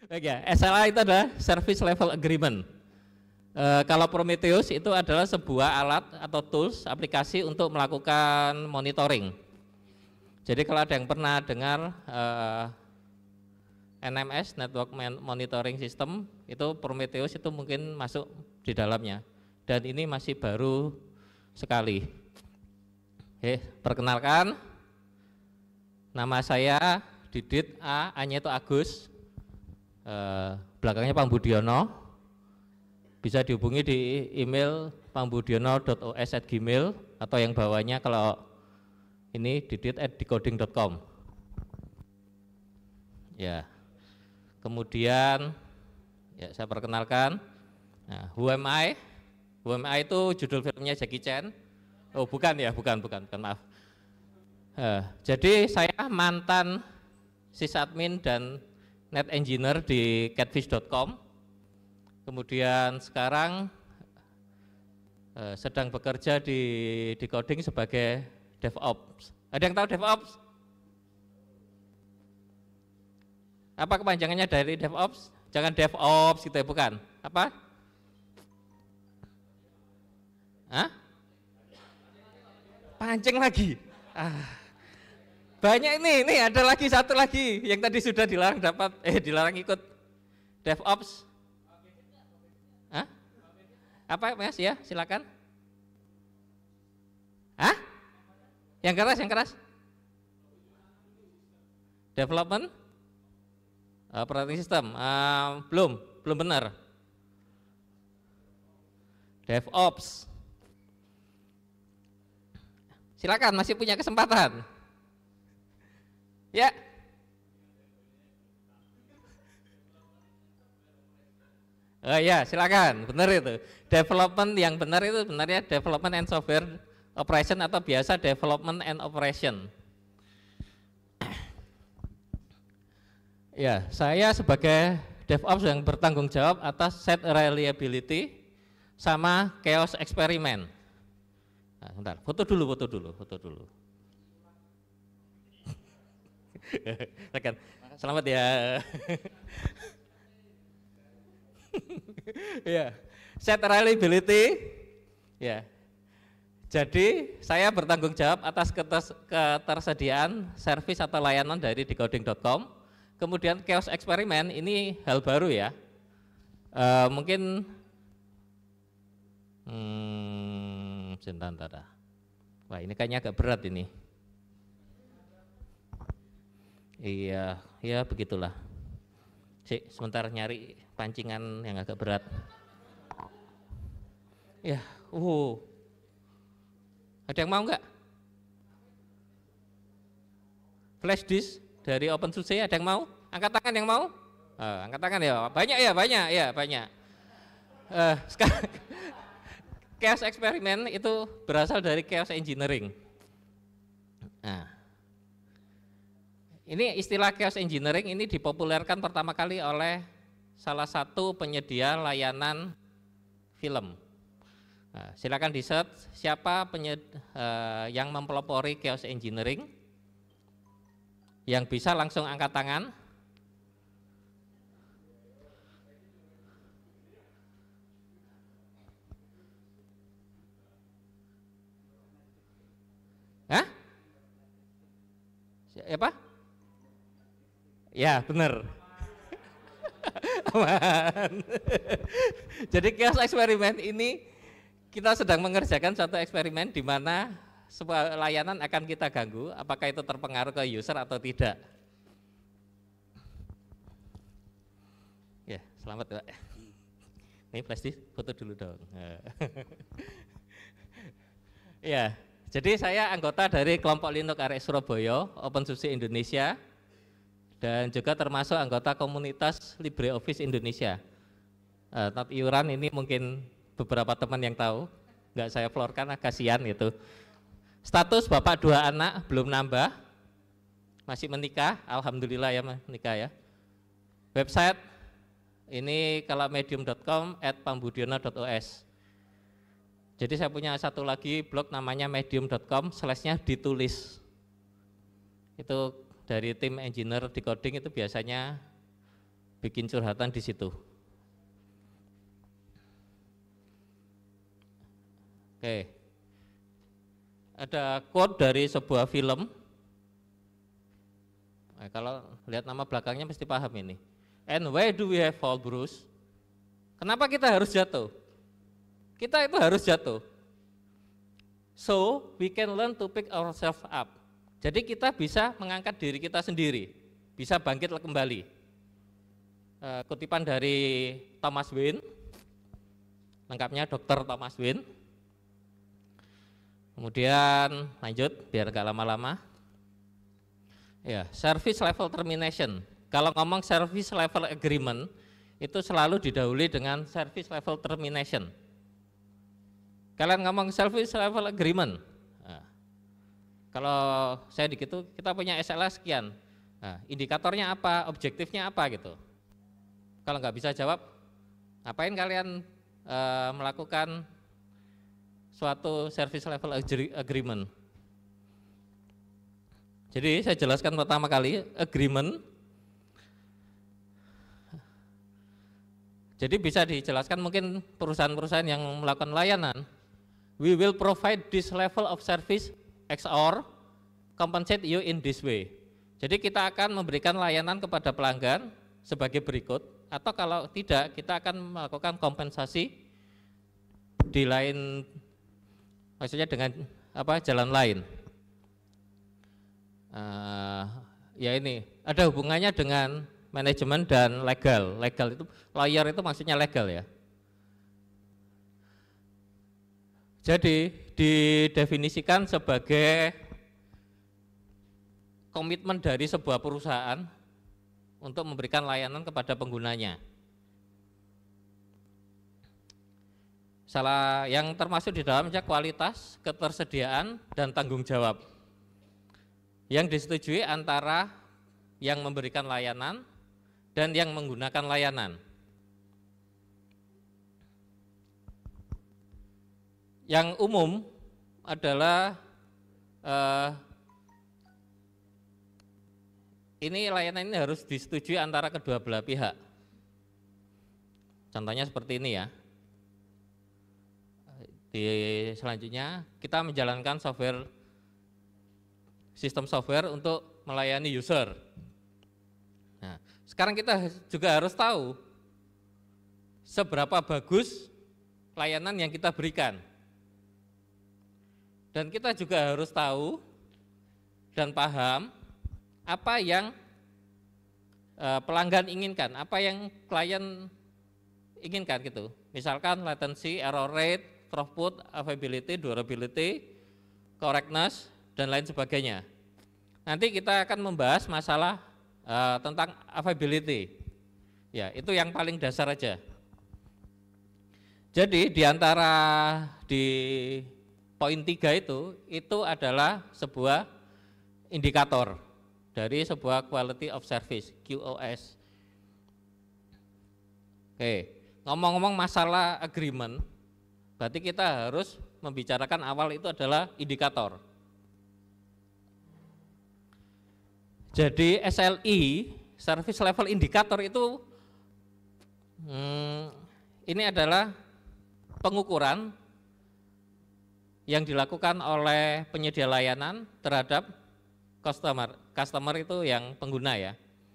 Baik ya, SLA itu adalah Service Level Agreement. Kalau Prometheus itu adalah sebuah alat atau tools, aplikasi untuk melakukan monitoring. Jadi kalau ada yang pernah dengar NMS, Network Monitoring System, itu Prometheus itu mungkin masuk di dalamnya. Dan ini masih baru sekali. Oke, perkenalkan, nama saya Didit A-nya itu Agus. Belakangnya Pambudiono, bisa dihubungi di email pambudiono.os@gmail atau yang bawahnya kalau ini didit@decoding.com. Ya, kemudian ya saya perkenalkan. Nah, Who Am I? Who Am I itu judul filmnya Jackie Chan. Oh bukan ya, bukan maaf. Jadi saya mantan sysadmin dan net engineer di catfish.com, kemudian sekarang sedang bekerja di Decoding sebagai DevOps. Ada yang tahu DevOps? Apa kepanjangannya dari DevOps? Jangan DevOps gitu ya, bukan. Apa? Hah? Pancing lagi. Banyak ini ada lagi satu lagi yang tadi sudah dilarang dilarang ikut DevOps. Hah? Apa Mas ya? Silakan. Hah? Yang keras. Development operating system. Belum benar. DevOps. Silakan, masih punya kesempatan. Ya. Oh ya, silakan. Benar itu. Development yang benar itu sebenarnya development and software operation atau biasa development and operation. Ya, saya sebagai DevOps yang bertanggung jawab atas set reliability sama chaos experiment. Nah, bentar, foto dulu. Selamat ya. Ya, set reliability. Ya. Jadi saya bertanggung jawab atas ketersediaan servis atau layanan dari decoding.com. Kemudian chaos eksperimen ini hal baru ya. Mungkin sebentar. Wah, ini kayaknya agak berat ini. Iya, ya begitulah. Sebentar nyari pancingan yang agak berat. Ya, ada yang mau nggak? Flash disk dari OpenSUSE ada yang mau? Angkat tangan yang mau? Angkat tangan ya, banyak. Sekarang chaos eksperimen itu berasal dari chaos engineering. Nah, ini istilah chaos engineering ini dipopulerkan pertama kali oleh salah satu penyedia layanan film. Nah, silakan di search siapa yang mempelopori chaos engineering, yang bisa langsung angkat tangan. Hah? Siapa? Ya benar. Aman. Jadi chaos eksperimen ini kita sedang mengerjakan satu eksperimen di mana sebuah layanan akan kita ganggu, apakah itu terpengaruh ke user atau tidak. Ya, selamat Pak. Ini pasti foto dulu dong. Ya, jadi saya anggota dari kelompok Linux Arek Surabaya, OpenSUSE Indonesia, dan juga termasuk anggota komunitas LibreOffice Indonesia. Not iuran ini mungkin beberapa teman yang tahu, nggak saya florkan, kasihan gitu. Status Bapak 2 anak, belum nambah, masih menikah, alhamdulillah ya menikah ya. Website ini kalau medium.com @pambudiono.os. Jadi saya punya satu lagi blog namanya medium.com /nya ditulis. Itu dari tim engineer decoding itu biasanya bikin curhatan di situ. Oke. Ada quote dari sebuah film. Nah, kalau lihat nama belakangnya pasti paham ini. And why do we have fall, Bruce? Kenapa kita harus jatuh? Kita itu harus jatuh. So we can learn to pick ourselves up. Jadi kita bisa mengangkat diri kita sendiri, bisa bangkit kembali. Kutipan dari Thomas Wayne, lengkapnya Dr. Thomas Wayne. Kemudian lanjut biar gak lama-lama. Ya, service level termination. Kalau ngomong service level agreement itu selalu didahului dengan service level termination. Kalian ngomong service level agreement. Nah, kalau saya gitu kita punya SLA sekian. Nah, indikatornya apa, objektifnya apa gitu. Kalau nggak bisa jawab, ngapain kalian melakukan suatu service level agreement. Jadi saya jelaskan pertama kali agreement. Jadi bisa dijelaskan mungkin perusahaan-perusahaan yang melakukan layanan, we will provide this level of service XOR, compensate you in this way. Jadi kita akan memberikan layanan kepada pelanggan sebagai berikut, atau kalau tidak kita akan melakukan kompensasi di lain, maksudnya dengan jalan lain. Ya ini ada hubungannya dengan manajemen dan legal. Legal itu lawyer itu maksudnya legal ya. Jadi didefinisikan sebagai komitmen dari sebuah perusahaan untuk memberikan layanan kepada penggunanya. Salah yang termasuk di dalamnya kualitas, ketersediaan, dan tanggung jawab yang disetujui antara yang memberikan layanan dan yang menggunakan layanan. Yang umum adalah ini layanan ini harus disetujui antara kedua belah pihak. Contohnya seperti ini ya. Di selanjutnya kita menjalankan sistem software untuk melayani user. Nah, sekarang kita juga harus tahu seberapa bagus layanan yang kita berikan. Dan kita juga harus tahu dan paham apa yang pelanggan inginkan, apa yang klien inginkan gitu. Misalkan latency, error rate, throughput, availability, durability, correctness, dan lain sebagainya. Nanti kita akan membahas masalah tentang availability. Ya, itu yang paling dasar aja. Jadi di antara di poin 3 itu adalah sebuah indikator dari sebuah quality of service, QoS. Oke, ngomong-ngomong masalah agreement, berarti kita harus membicarakan awal itu adalah indikator. Jadi SLI, Service Level Indicator itu ini adalah pengukuran yang dilakukan oleh penyedia layanan terhadap customer itu yang pengguna ya.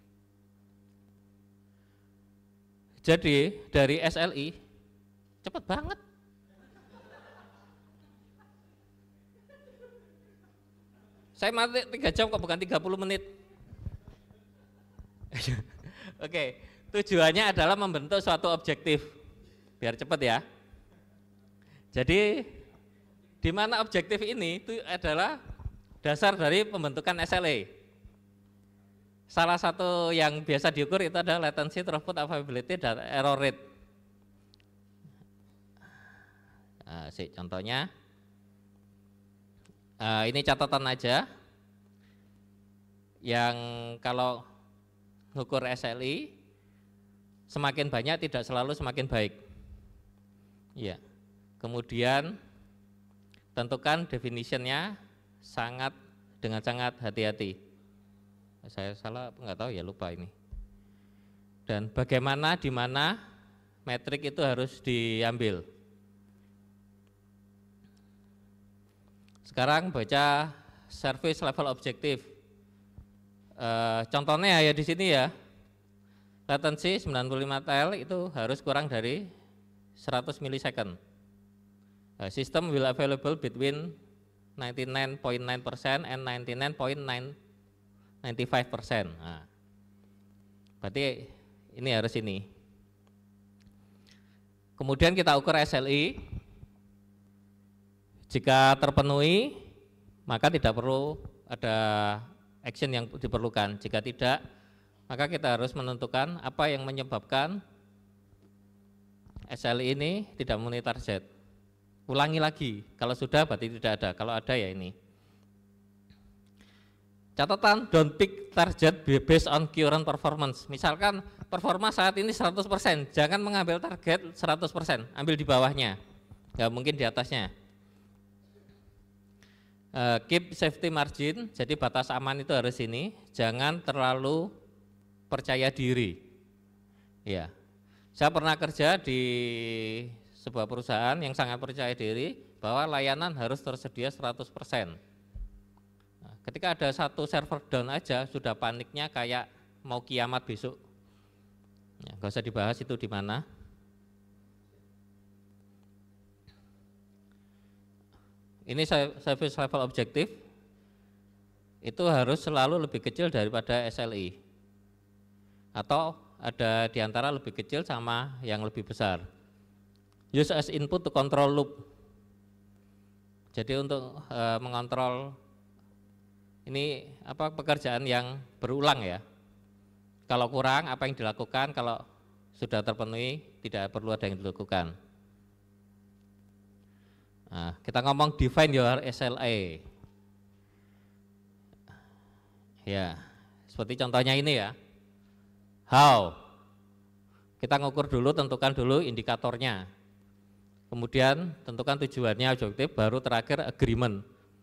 Jadi dari SLI, cepat banget. Saya mati 3 jam kok bukan 30 menit. Oke, tujuannya adalah membentuk suatu objektif, biar cepat ya. Jadi di mana objektif ini itu adalah dasar dari pembentukan SLA. Salah satu yang biasa diukur itu adalah latency, throughput, availability, dan error rate. Nah, contohnya, ini catatan aja. Yang kalau mengukur SLI semakin banyak tidak selalu semakin baik. Ya. Kemudian tentukan definitionnya dengan sangat hati-hati. Saya salah nggak tahu ya, lupa ini. dan bagaimana di mana metrik itu harus diambil. Sekarang baca service level objective. Contohnya ya di sini ya, latency 95 TL itu harus kurang dari 100 milisecond. System will available between 99.9% and 99.95%. Nah, berarti ini harus ini. Kemudian kita ukur SLI. Jika terpenuhi, maka tidak perlu ada action yang diperlukan. Jika tidak, maka kita harus menentukan apa yang menyebabkan SLI ini tidak memenuhi target. Ulangi lagi, kalau sudah berarti tidak ada, kalau ada ya ini. Catatan, don't pick target based on current performance. Misalkan performa saat ini 100%, jangan mengambil target 100%, ambil di bawahnya, nggak mungkin di atasnya. Keep safety margin, jadi batas aman itu harus ini, jangan terlalu percaya diri. Ya, saya pernah kerja di sebuah perusahaan yang sangat percaya diri bahwa layanan harus tersedia 100%. Nah, ketika ada satu server down aja sudah paniknya kayak mau kiamat besok. Ya, gak usah dibahas itu di mana. Ini service level objective itu harus selalu lebih kecil daripada SLI. Atau ada diantara lebih kecil sama yang lebih besar. Use as input to control loop. Jadi untuk mengontrol ini pekerjaan yang berulang ya. Kalau kurang apa yang dilakukan, kalau sudah terpenuhi tidak perlu ada yang dilakukan. Nah, kita ngomong define your SLA. Ya, seperti contohnya ini ya. How? Kita ngukur dulu, tentukan dulu indikatornya. Kemudian tentukan tujuannya, objektif, baru terakhir agreement.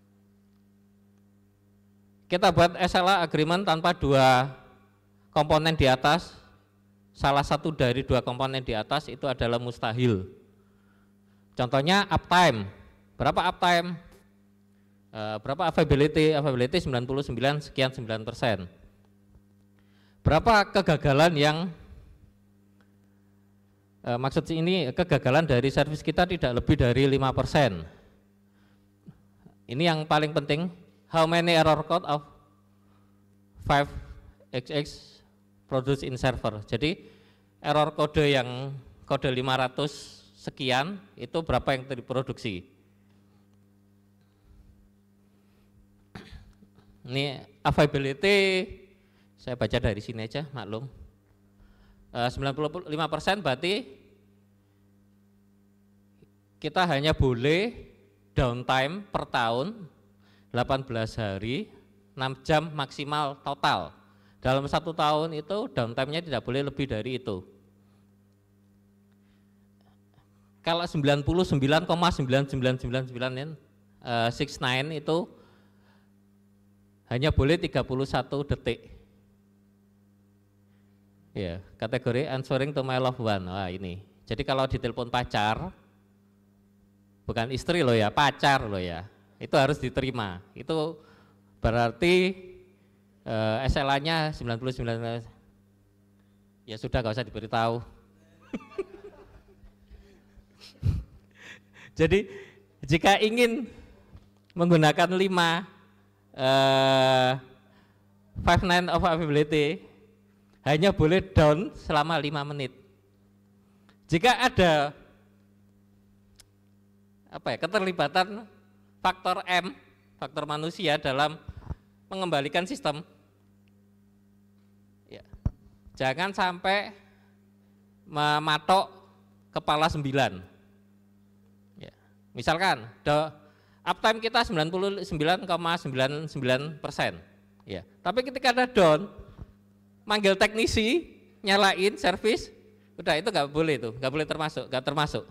Kita buat SLA agreement tanpa dua komponen di atas, salah satu dari dua komponen di atas itu adalah mustahil. Contohnya uptime, berapa uptime? Berapa availability? Availability 99 sekian 9%. Berapa kegagalan yang maksud ini kegagalan dari servis kita tidak lebih dari 5%. Ini yang paling penting, how many error code of 5xx produced in server. Jadi error kode yang kode 500 sekian itu berapa yang diproduksi. Ini availability, saya baca dari sini aja, maklum. 95% berarti kita hanya boleh downtime per tahun 18 hari 6 jam maksimal total. Dalam satu tahun itu downtime-nya tidak boleh lebih dari itu. Kalau 99,999969 itu hanya boleh 31 detik. Ya, kategori answering to my loved one. Wah, ini. Jadi kalau ditelepon pacar, bukan istri loh ya, pacar loh ya. Itu harus diterima. Itu berarti SLA-nya 99. Ya sudah, gak usah diberitahu. Jadi jika ingin menggunakan 5 5/9 of availability, hanya boleh down selama 5 menit. Jika ada keterlibatan faktor M, faktor manusia dalam mengembalikan sistem, ya, jangan sampai mematok kepala 9. Ya, misalkan uptime kita 99,99%. Ya, tapi ketika ada down, manggil teknisi, nyalain servis, udah itu nggak boleh tuh, nggak boleh termasuk, nggak termasuk.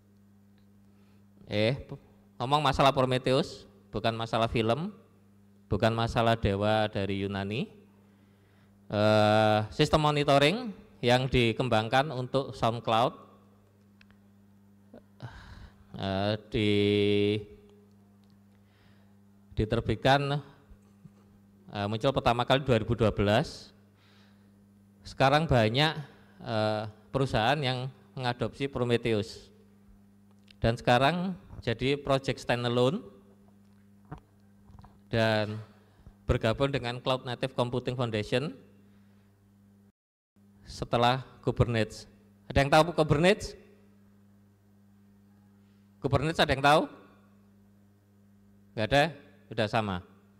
Ngomong masalah Prometheus, bukan masalah film, bukan masalah dewa dari Yunani. Sistem monitoring, yang dikembangkan untuk SoundCloud, diterbitkan muncul pertama kali 2012. Sekarang banyak perusahaan yang mengadopsi Prometheus dan sekarang jadi project standalone dan bergabung dengan Cloud Native Computing Foundation setelah Kubernetes. Ada yang tahu Kubernetes? Kubernetes ada yang tahu? Enggak ada? Sudah sama.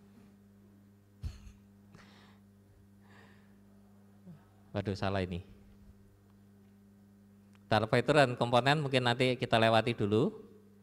Waduh, salah ini. Fitur dan komponen mungkin nanti kita lewati dulu.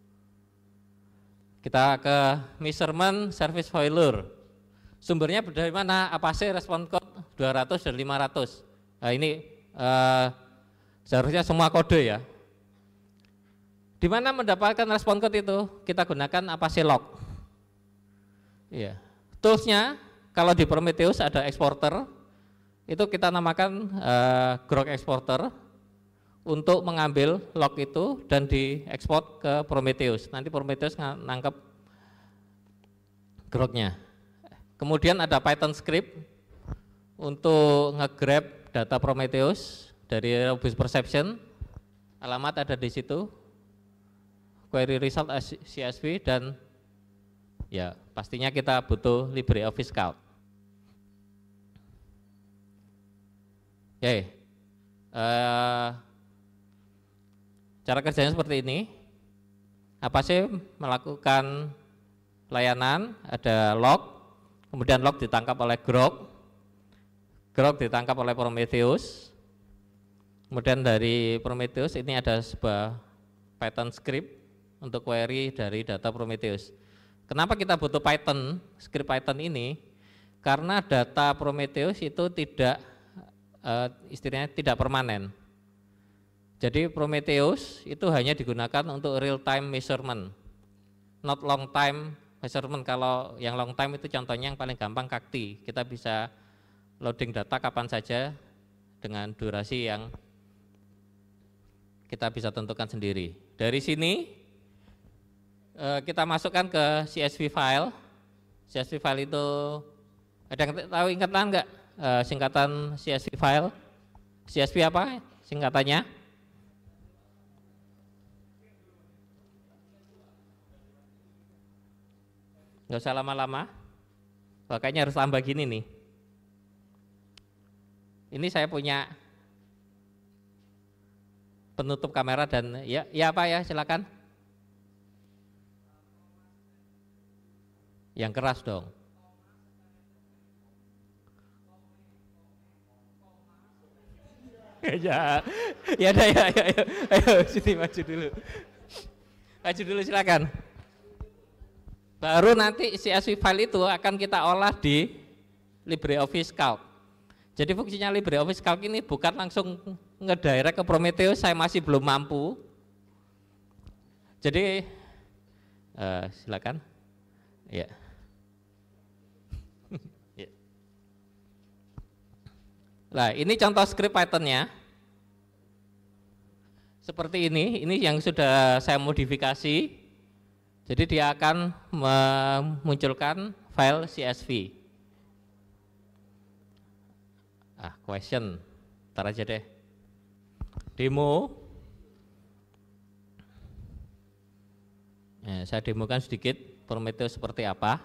Kita ke measurement service failure. Sumbernya dari mana? Apache response code 200 dan 500. Nah, ini seharusnya semua kode ya. Di mana mendapatkan response code itu? Kita gunakan Apache log. Iya. Toolsnya kalau di Prometheus ada exporter, itu kita namakan grok exporter untuk mengambil log itu dan diekspor ke Prometheus. Nanti Prometheus nangkep groknya. Kemudian ada Python script untuk nge-grab data Prometheus dari robust perception. Alamat ada di situ. Query result CSV dan ya pastinya kita butuh LibreOffice Calc. Oke. Cara kerjanya seperti ini. Apache melakukan layanan, ada log, kemudian log ditangkap oleh grok, grok ditangkap oleh Prometheus, kemudian dari Prometheus ini ada sebuah Python script untuk query dari data Prometheus. Kenapa kita butuh Python, script Python ini? Karena data Prometheus itu tidak istilahnya tidak permanen. Jadi Prometheus itu hanya digunakan untuk real time measurement, not long time measurement. Kalau yang long time itu contohnya yang paling gampang Kakti. Kita bisa loading data kapan saja dengan durasi yang kita bisa tentukan sendiri. Dari sini kita masukkan ke CSV file. CSV file itu ada yang tahu ingatan enggak singkatan CSV file? CSV apa singkatannya? Nggak usah lama-lama, makanya harus tambah gini nih. Ini saya punya penutup kamera dan ya apa ya, silakan. Yang keras dong. Ya, ya ada ya, ayo sini maju dulu. Maju dulu silakan. Baru nanti CSV file itu akan kita olah di LibreOffice Calc. Jadi fungsinya LibreOffice Calc ini bukan langsung ngedirect ke Prometheus, saya masih belum mampu. Jadi silakan. Ya. Ya. Nah, ini contoh script Python-nya. Seperti ini yang sudah saya modifikasi. Jadi dia akan memunculkan file CSV. Question, ntar aja deh. Demo. Saya demokan sedikit Prometheus seperti apa.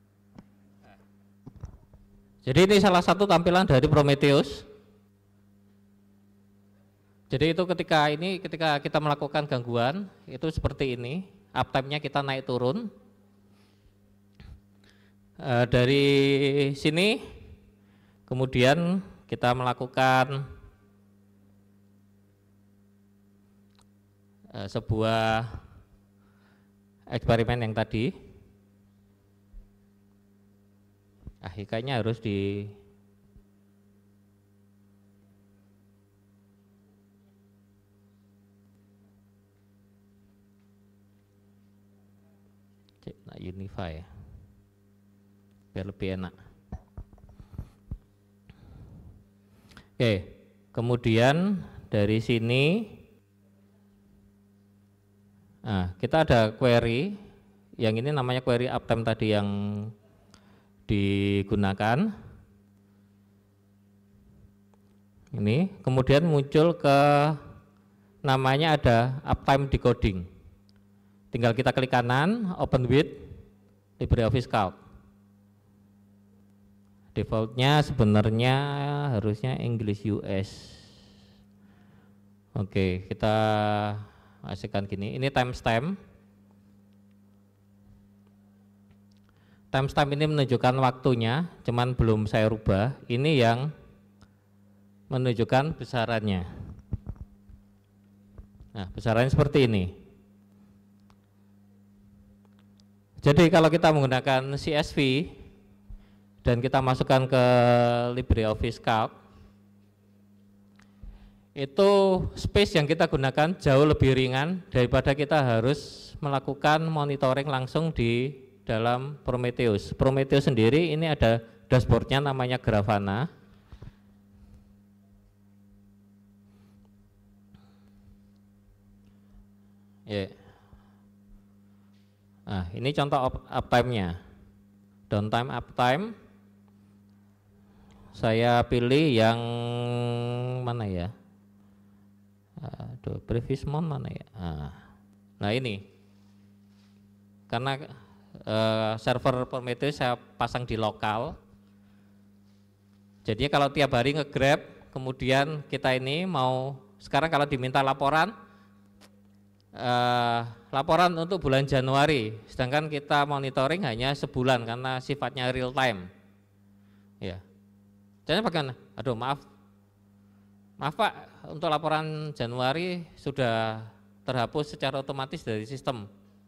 Jadi ini salah satu tampilan dari Prometheus. Jadi itu ketika kita melakukan gangguan itu seperti ini, uptime-nya kita naik turun. Dari sini kemudian kita melakukan sebuah eksperimen yang tadi. Kayaknya harus di Unify biar lebih enak. Oke, kemudian dari sini kita ada query, yang ini namanya query uptime tadi yang digunakan. Ini kemudian muncul ke namanya ada uptime decoding. Tinggal kita klik kanan, open with LibreOffice Calc. Defaultnya sebenarnya harusnya English US. Oke, kita masukkan gini. Ini timestamp. Timestamp ini menunjukkan waktunya, cuman belum saya rubah. Ini yang menunjukkan besarannya. Nah, besarannya seperti ini. Jadi kalau kita menggunakan CSV dan kita masukkan ke LibreOffice Calc, itu space yang kita gunakan jauh lebih ringan daripada kita harus melakukan monitoring langsung di dalam Prometheus. Prometheus sendiri ini ada dashboardnya namanya Grafana. Nah, ini contoh uptime-nya. Downtime, uptime. Saya pilih yang mana ya? Previous month mana ya? Nah ini, karena server Prometheus saya pasang di lokal. Jadi kalau tiap hari nge-grab, kemudian kita ini mau sekarang kalau diminta laporan untuk bulan Januari, sedangkan kita monitoring hanya sebulan karena sifatnya real time. Ya, caranya bagaimana? Aduh maaf Pak, untuk laporan Januari sudah terhapus secara otomatis dari sistem.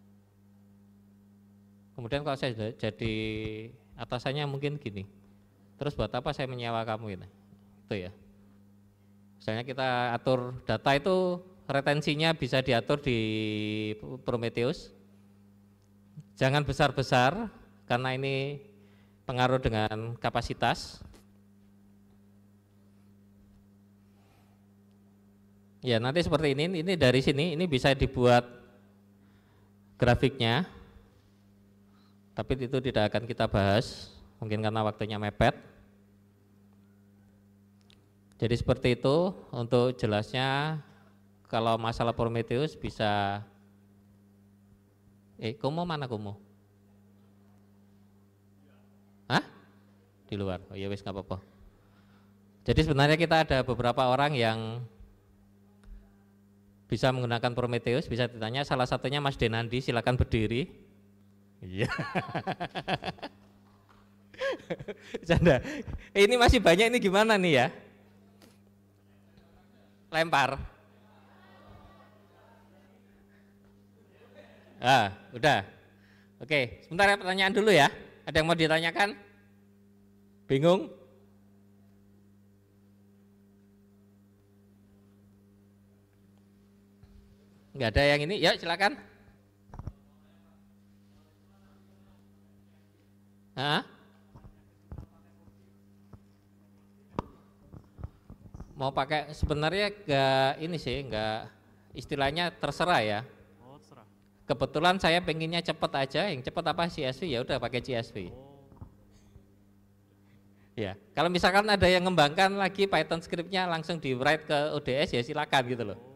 Kemudian kalau saya jadi atasannya mungkin gini, terus buat apa saya menyewa kamu ini? Itu ya. Misalnya kita atur data itu retensinya bisa diatur di Prometheus. Jangan besar-besar karena ini pengaruh dengan kapasitas. Ya nanti seperti ini dari sini ini bisa dibuat grafiknya. Tapi itu tidak akan kita bahas, mungkin karena waktunya mepet. Jadi seperti itu untuk jelasnya. Kalau masalah Prometheus bisa Kumo mana Kumo? Hah? Di luar. Oh ya wis nggak apa-apa. Jadi sebenarnya kita ada beberapa orang yang bisa menggunakan Prometheus, bisa ditanya, salah satunya Mas Denandi, silakan berdiri. Iya. Canda. Ini masih banyak, ini gimana nih ya? Lempar. Udah. Oke, sebentar ya, pertanyaan dulu ya. Ada yang mau ditanyakan? Bingung? Enggak ada yang ini? Ya, silakan. Mau pakai sebenarnya enggak ini sih, enggak istilahnya terserah ya. Kebetulan saya pengennya cepet aja, yang cepet apa CSV ya udah pakai CSV. Ya, kalau misalkan ada yang ngembangkan lagi Python scriptnya langsung di write ke ODS ya silakan gitu loh.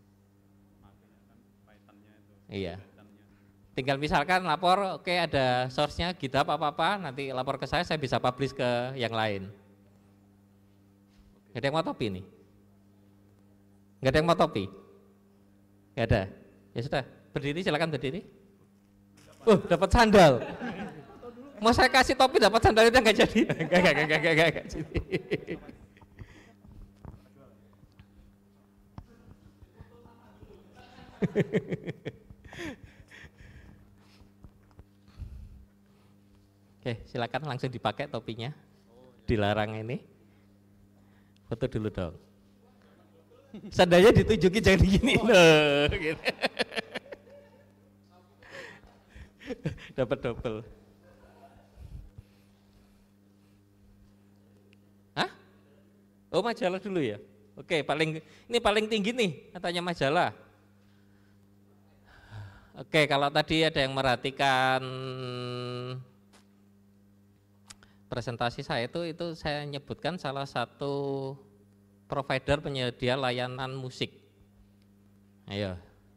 Iya. Tinggal misalkan lapor, oke ada source-nya GitHub apa-apa, nanti lapor ke saya bisa publish ke yang lain. Ada yang mau topi nih? Nggak ada yang mau topi? Nggak ada. Ya sudah, berdiri, silakan berdiri. Dapat sandal. Mau saya kasih topi dapat sandal itu nggak jadi. Enggak. Oke, silakan langsung dipakai topinya. Dilarang ini. Foto dulu dong. Sandalnya ditunjukin jangan gini loh. Gitu. Dapat double. Hah? Oh, majalah dulu ya. Oke, ini paling tinggi nih katanya majalah. Oke, kalau tadi ada yang merhatikan presentasi saya itu saya nyebutkan salah satu provider penyedia layanan musik. Ayo.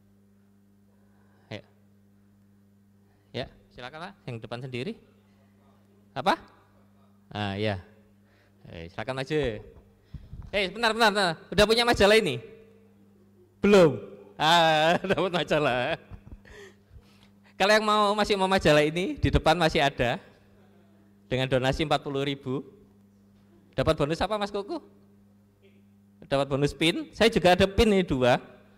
Ya, silakan Pak, yang depan sendiri. Apa? Ya. Silakan maju. Benar. Udah punya majalah ini? Belum. Dapat majalah. Kalau yang masih mau majalah ini, di depan masih ada. Dengan donasi 40.000. Dapat bonus apa Mas Kuku? Dapat bonus pin. Saya juga ada pin ini 2.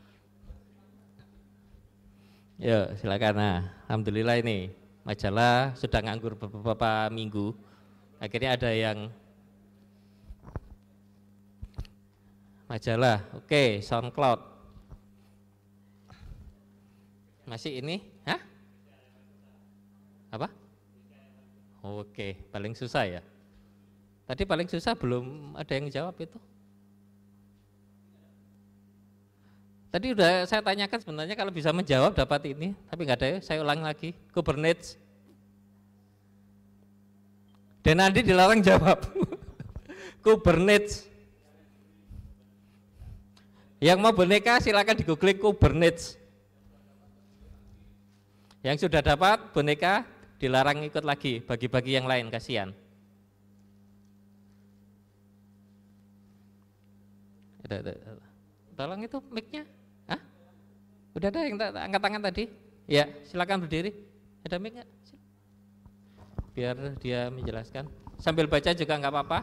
Yuk silakan. Nah, alhamdulillah ini majalah sudah nganggur beberapa minggu. Akhirnya ada yang majalah. Oke, SoundCloud. Masih ini? Hah? Apa? Oke, paling susah ya. Tadi paling susah belum ada yang jawab itu. Tadi udah saya tanyakan sebenarnya kalau bisa menjawab dapat ini, tapi nggak ada ya, saya ulang lagi. Kubernetes. Dan Andi dilarang jawab. Kubernetes. Yang mau boneka silakan di googling Kubernetes. Yang sudah dapat boneka dilarang ikut lagi, bagi-bagi yang lain, kasihan. Tolong itu mic-nya. Udah ada yang angkat tangan tadi? Ya, silakan berdiri. Ada mic nggak? Biar dia menjelaskan. Sambil baca juga nggak apa-apa.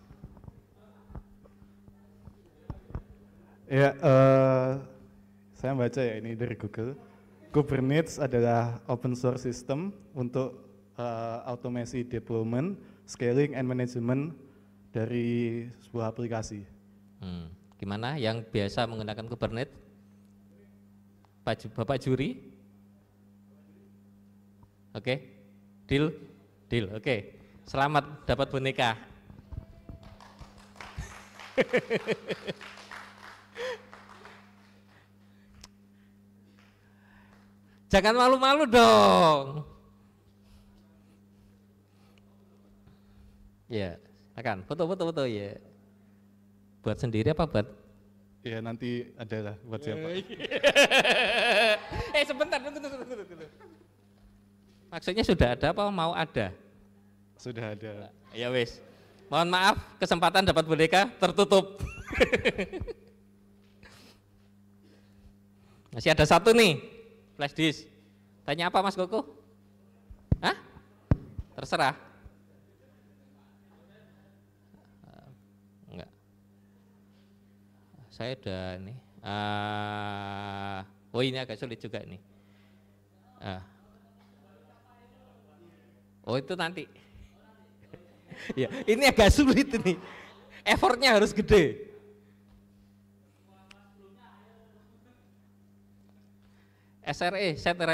Ya, saya baca ya ini dari Google. Kubernetes adalah open source system untuk automasi deployment, scaling, and management dari sebuah aplikasi. Gimana yang biasa menggunakan Kubernetes? Bapak juri? Oke, deal, oke. Selamat dapat boneka. Jangan malu-malu dong. Ya, akan foto ya. Buat sendiri apa buat? Ya nanti ada lah buat siapa. Sebentar, tunggu. Maksudnya sudah ada apa mau ada? Sudah ada. Ya wis. Mohon maaf, kesempatan dapat boneka tertutup. Masih ada satu nih, flash disk. Tanya apa Mas Koko? Hah? Terserah. Enggak. Saya udah nih. Ini agak sulit juga nih. Itu nanti. Ya, ini agak sulit nih. Effortnya harus gede. SRE,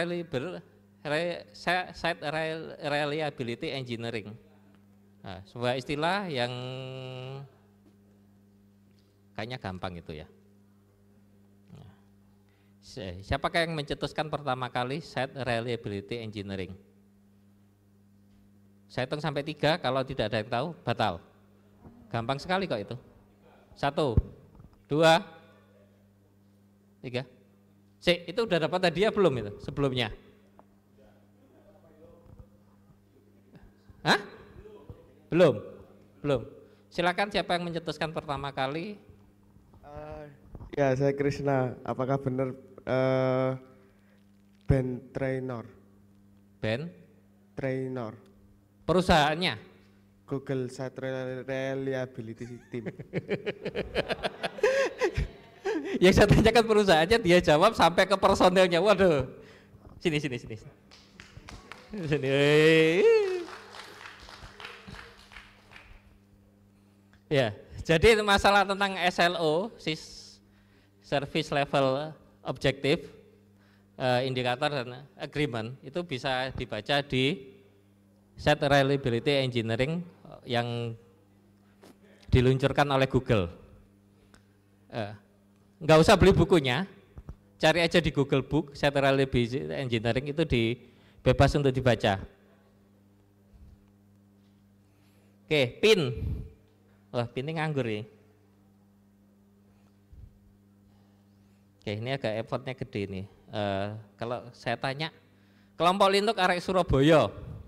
Site Reliability Engineering. Sebuah istilah yang kayaknya gampang itu ya. Siapakah yang mencetuskan pertama kali Site Reliability Engineering? Saya hitung sampai 3, kalau tidak ada yang tahu, batal. Gampang sekali kok itu. 1, 2, 3. Itu udah dapat hadiah belum itu sebelumnya? Hah? Belum. Silakan siapa yang mencetuskan pertama kali? Ya, saya Krishna. Apakah benar Ben Trainor? Ben, Trainor. perusahaannya. Google Site Reliability Team. Yang saya tanyakan perusahaannya, dia jawab sampai ke personelnya. Waduh, sini. Sini. Ya, jadi masalah tentang SLO, Service Level Objective, indikator dan agreement, itu bisa dibaca di Site Reliability Engineering yang diluncurkan oleh Google. Nggak usah beli bukunya, cari aja di Google Book, Site Reliability Engineering itu bebas untuk dibaca. Oke, PIN. Wah, PIN ini nganggur ya. Oke, ini agak effortnya gede nih. Kalau saya tanya, kelompok Linux arek Surabaya.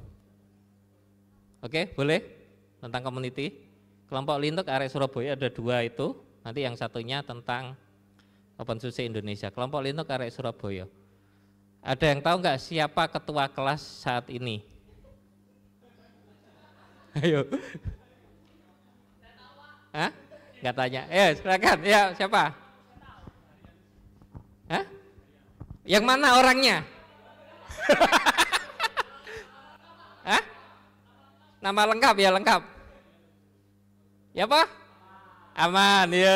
Oke, boleh? Tentang community. Kelompok Linux arek Surabaya ada 2 itu. Nanti yang satunya tentang OpenSUSE Indonesia. Kelompok Linux arek Surabaya. Ada yang tahu nggak siapa ketua kelas saat ini? Ayo. Hah? Nggak tanya. Ya, silakan. Ya, siapa? Hah? Yang mana orangnya? Hah? Nama lengkap ya, lengkap. Ya apa? Aman, ya.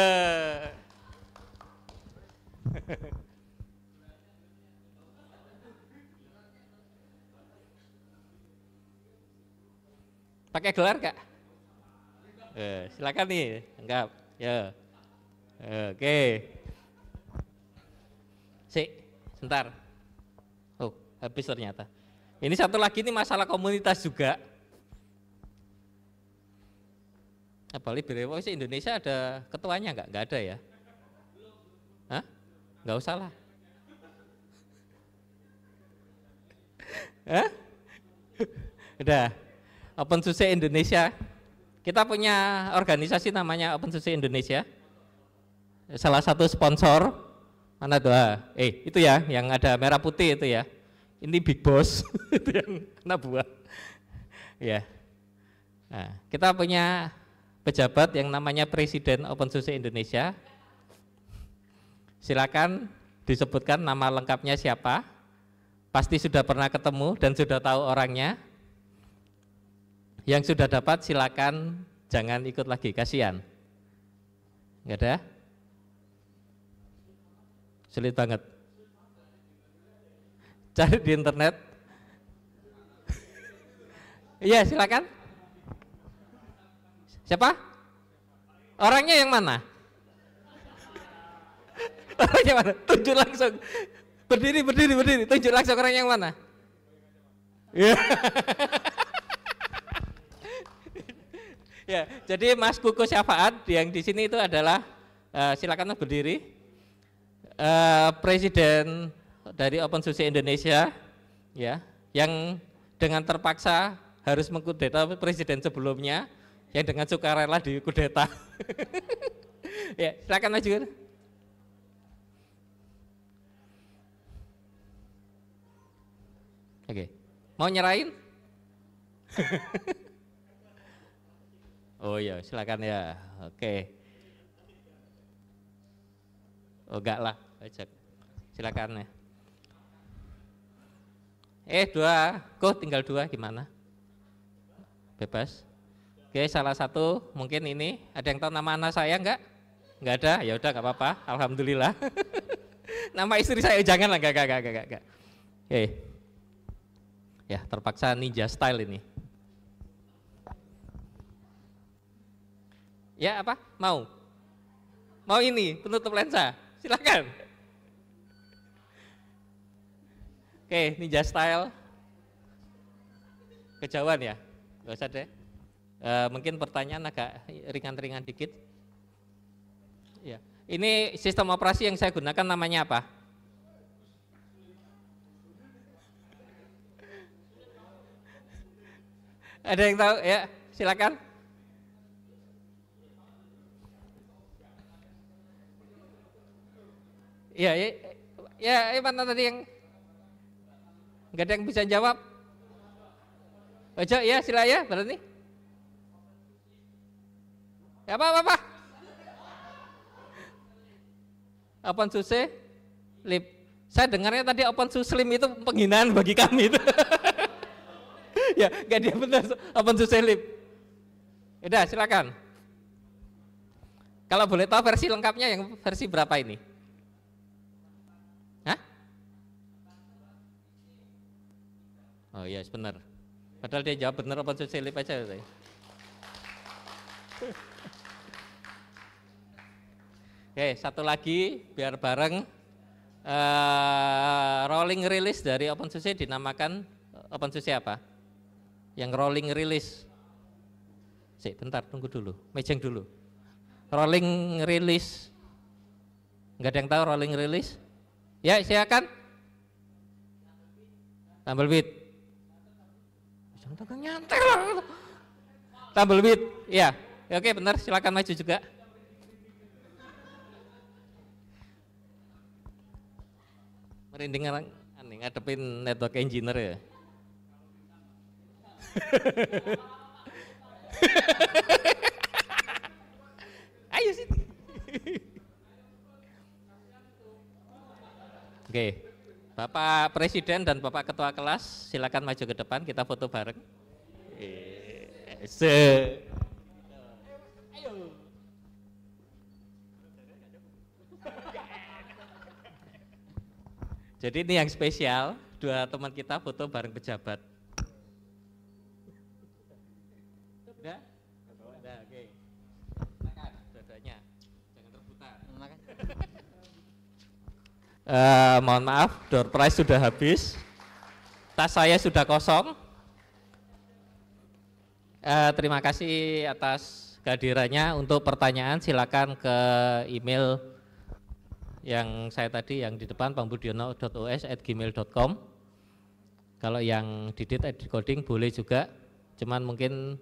Pakai gelar Kak? Silakan nih, lengkap. Ya. Oke. Sebentar. Oh, habis ternyata. Ini satu lagi nih masalah komunitas juga. Apalagi LibreOffice Indonesia ada ketuanya enggak? Enggak ada ya? Hah? Enggak usah lah. Hah? Udah. OpenSUSE Indonesia. Kita punya organisasi namanya OpenSUSE Indonesia. Salah satu sponsor mana tuh? Itu ya, yang ada merah putih itu ya. Ini Big Boss, itu yang anak buah. Ya. Nah, kita punya pejabat yang namanya Presiden OpenSUSE Indonesia. Silakan disebutkan nama lengkapnya siapa. Pasti sudah pernah ketemu dan sudah tahu orangnya. Yang sudah dapat silakan jangan ikut lagi, kasihan. Enggak ada? Sulit banget. Cari di internet. Iya, silakan. Siapa? Orangnya yang mana? Orangnya mana? Tunjuk langsung. Berdiri. Tunjuk langsung orang yang mana? Iya. Ya, jadi Mas Kuku Syafaat yang di sini itu adalah silakan berdiri. Presiden dari OpenSUSE Indonesia, ya, yang dengan terpaksa harus mengkudeta presiden sebelumnya, yang dengan sukarela dikudeta. Ya, silakan maju. Oke, mau nyerahin? Oh ya, silakan ya. Oke. Oh enggak lah, ajak. Silakan ya. 2, kok tinggal 2 gimana? Bebas. Oke, salah satu mungkin ini, ada yang tahu nama anak saya enggak? Enggak ada, ya udah enggak apa-apa, alhamdulillah. Nama istri saya jangan lah, enggak. Oke. Ya, terpaksa ninja style ini. Ya apa? Mau ini penutup lensa, silakan. Oke, ninja style. Kejauhan ya, nggak usah deh. Mungkin pertanyaan agak ringan-ringan dikit. Ya, ini sistem operasi yang saya gunakan namanya apa? Ada yang tahu? Ya, silakan. Ya, mana tadi yang nggak ada yang bisa jawab? Ojo ya, sila ya, berarti. Ya apa? Open source lib. Saya dengarnya tadi open source slim itu penghinaan bagi kami itu. Ya, nggak dia benar open source lib. Udah, silakan. Kalau boleh tahu versi lengkapnya yang versi berapa ini? Hah? Oh iya, benar. Padahal dia jawab benar open source lib aja. Oke, satu lagi biar bareng. Rolling release dari OpenSUSE dinamakan OpenSUSE apa? Yang rolling release. Bentar, tunggu dulu, mejeng dulu. Rolling release. Enggak ada yang tahu rolling release? Ya, silakan. Tumbleweed. Jangan nyantel. Tumbleweed, ya. Oke, benar, silakan maju juga. Merinding orang aneh ngadepin network engineer ya. Ayo sini. Oke, Bapak Presiden dan Bapak Ketua kelas silakan maju ke depan, kita foto bareng. Ayo. Jadi ini yang spesial, dua teman kita foto bareng pejabat. Udah? Udah, oke. Silakan, dua-duanya. Jangan rebutan. Mohon maaf, door prize sudah habis. Tas saya sudah kosong. Terima kasih atas kehadirannya. Untuk pertanyaan silakan ke email yang saya tadi yang di depan pangbudiono.os@gmail.com. Kalau yang Didit Decoding boleh juga, cuman mungkin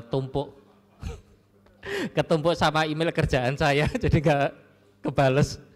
ketumpuk sama email kerjaan saya jadi nggak kebales.